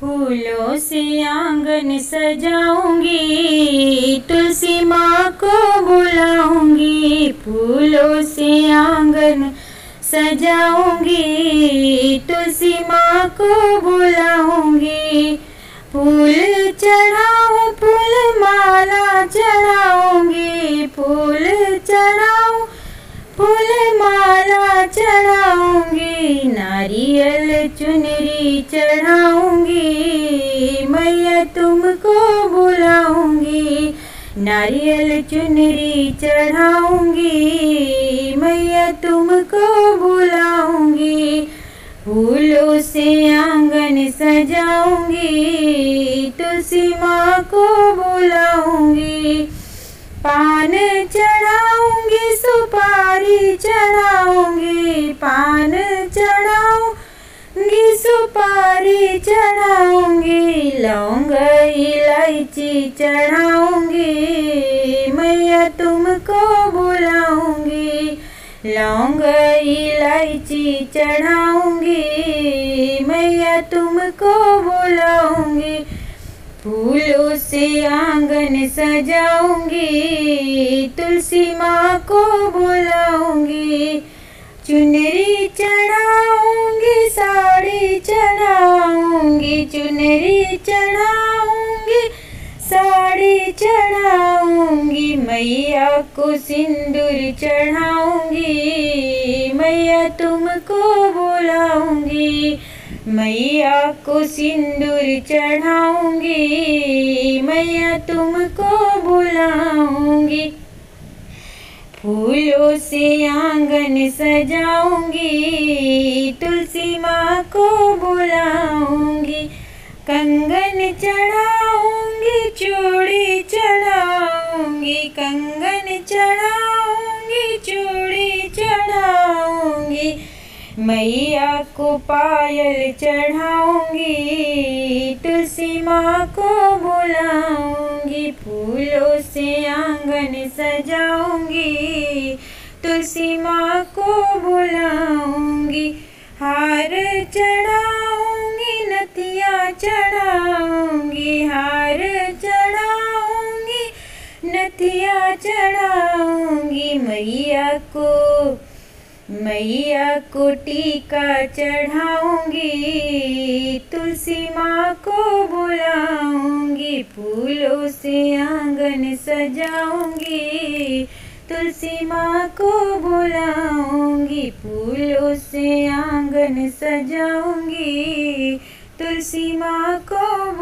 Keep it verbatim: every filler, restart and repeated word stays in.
फूलों से आंगन सजाऊंगी, तुलसी माँ को बुलाऊंगी। फूलों से आंगन सजाऊंगी, तुलसी माँ को बुलाऊंगी। फूल चढ़ाऊं, फूल माला चढ़ाऊंगी, फूल चढ़ाऊं, फूल माला चढ़ाऊंगी। नारियल चुनरी चढ़ाऊंगी, मैया तुमको बुलाऊंगी। नारियल चुनरी चढ़ाऊंगी, मैया तुमको बुलाऊंगी। फूलों से आंगन सजाऊंगी, तुलसी माँ को बुलाऊंगी। पान चढ़ाऊंगी, सुपारी चढ़ाऊंगी, पान चढ़ाऊंगी, सुपारी चढ़ाऊंगी। लौंग इलायची चढ़ाऊंगी, मैया तुमको बुलाऊंगी। लौंग इलायची चढ़ाऊंगी, मैया तुमको बुलाऊंगी। फूलों से आंगन सजाऊंगी, तुलसी माँ को बुलाऊंगी। चुनरी चढ़ाऊंगी, साड़ी चढ़ाऊंगी, चुनरी चढ़ाऊंगी, साड़ी चढ़ाऊंगी। मैया को सिंदूर चढ़ाऊंगी, मैया तुमको बुलाऊंगी। मैया को सिंदूर चढ़ाऊंगी, मैया तुमको बुलाऊंगी। फूलों से आंगन सजाऊंगी, तुलसी माँ को बुलाऊंगी। कंगन चढ़ाऊंगी, चूड़ी चढ़ाऊंगी, कंगन चढ़ाऊंगी, चूड़ी चढ़ाऊंगी। मैया को पायल चढ़ाऊंगी, तुलसी माँ को बुलाऊंगी। फूलों से आंगन सजाऊंगी, तुलसी माँ को बुलाऊंगी। हार चढ़ाऊंगी, नथिया चढ़ाऊंगी, हार चढ़ाऊंगी, नथिया चढ़ाऊंगी। मैया को मैया को टीका चढ़ाऊंगी, तुलसी माँ को बुलाऊंगी। फूलों से आंगन सजाऊंगी, तुलसी माँ को बुलाऊंगी। फूलों से आंगन सजाऊंगी, तुलसी माँ को